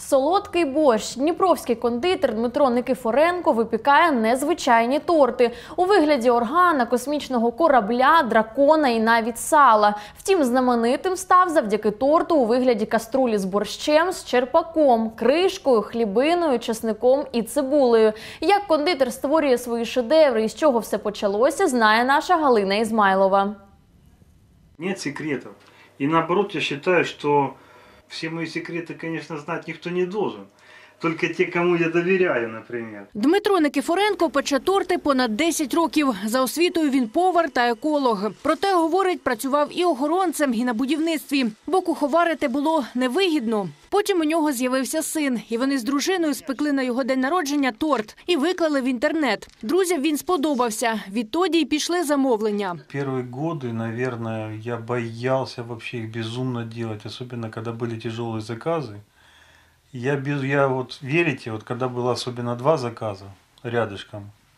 Солодкий борщ. Дніпровський кондитер Дмитро Никифоренко випікає незвичайні торти у вигляді органа, космічного корабля, дракона і навіть сала. Втім, знаменитим став завдяки торту у вигляді каструлі з борщем, з черпаком, кришкою, хлібиною, чесником і цибулею. Як кондитер створює свої шедеври і з чого все почалося, знає наша Галина Ізмайлова. Нет секретов. И наоборот, я считаю, что все мои секреты, конечно, знать никто не должен. Только те, кому я доверяю, например. Дмитро Никифоренко пече торти понад 10 років. За освітою він повар та еколог. Проте, говорить, працював і охоронцем, і на будівництві, бо куховарити було невигідно. Потім у нього з'явився син, і вони з дружиною спекли на його день народження торт і виклали в інтернет. Друзям він сподобався. Відтоді й пішли замовлення. Первые годы, наверное, я боялся вообще их безумно делать, особенно когда были тяжелые заказы. Я вот, верите, вот когда было особенно 2 заказа рядышком,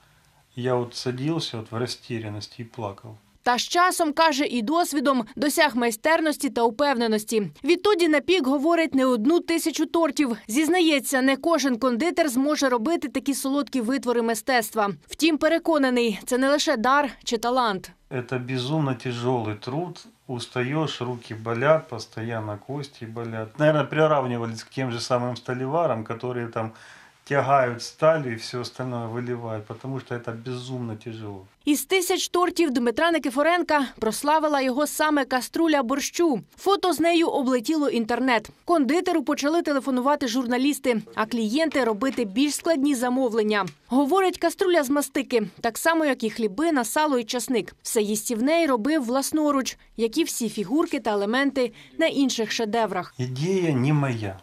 я вот садился вот в растерянности и плакал. Та з часом, каже, і досвідом досяг майстерності та упевненості. Відтоді на пік, говорить, не 1000 тортів. Зізнається, не кожен кондитер зможе робити такі солодкі витвори мистецтва. Втім, переконаний, це не лише дар чи талант. Это безумно тяжелый труд. Устаешь, руки болят, постоянно кости болят. Наверное, приравнивались к тем же самым столеварам, которые там тягают сталь и все остальное выливают, потому что это безумно тяжело. Із 1000 тортів Дмитра Никифоренка прославила його саме каструля борщу. Фото з нею облетіло інтернет. Кондитеру почали телефонувати журналісти, а клієнти робити більш складні замовлення. Говорить, каструля з мастики, так само, як і хлібина, сало і часник. Все їстівне й робив власноруч, як і всі фігурки та елементи на інших шедеврах. Идея не моя.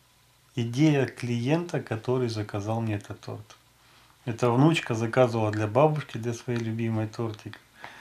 Идея клиента, который заказал мне этот торт. Эта внучка заказывала для бабушки, для своей любимой тортик.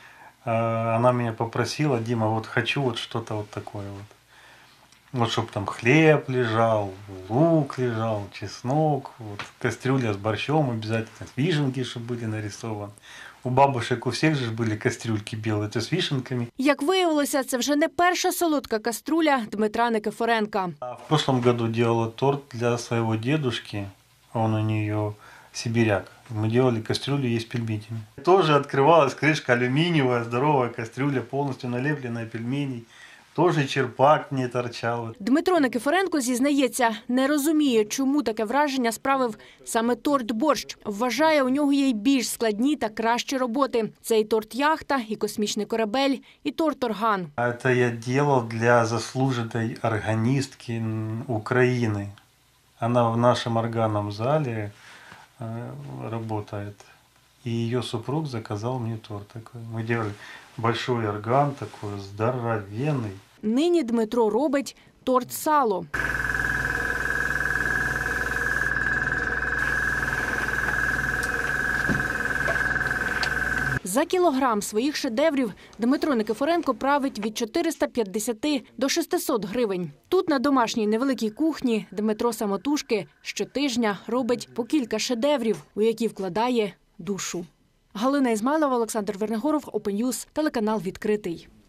Она меня попросила: Дима, вот хочу вот что-то вот такое вот. Вот чтобы там хлеб лежал, лук лежал, чеснок, вот, кастрюля с борщом обязательно, вишенки, чтобы были нарисованы. У бабушек у всех же были кастрюльки белые, то с вишенками. Як виявилося, це вже не перша солодка каструля Дмитра Никифоренка. В прошлом году делала торт для своего дедушки, он у нее сибиряк. Мы делали кастрюлю есть пельменями. Тоже открывалась крышка алюминиевая, здоровая кастрюля, полностью налепленная пельменей. Тоже черпак не торчав. Дмитро Никифоренко зізнається, не розуміє, чому таке враження справив саме торт-борщ. Вважає, у нього є й більш складні та кращі роботи. Це і торт-яхта, і космічний корабель, і торт-орган. Це я робив для заслуженої органістки України. Вона в нашому органному залі працює. И ее супруг заказал мне торт такой. Мы делали большой орган такой, здоровенный. Нині Дмитро робить торт-сало. За кілограм своїх шедеврів Дмитро Никифоренко править від 450 до 600 гривень. Тут, на домашній невеликій кухні, Дмитро самотужки щотижня робить по кілька шедеврів, у які вкладає душу. Галина Ізмайлова, Олександр Вернигоров, Open News, телеканал «Відкритий».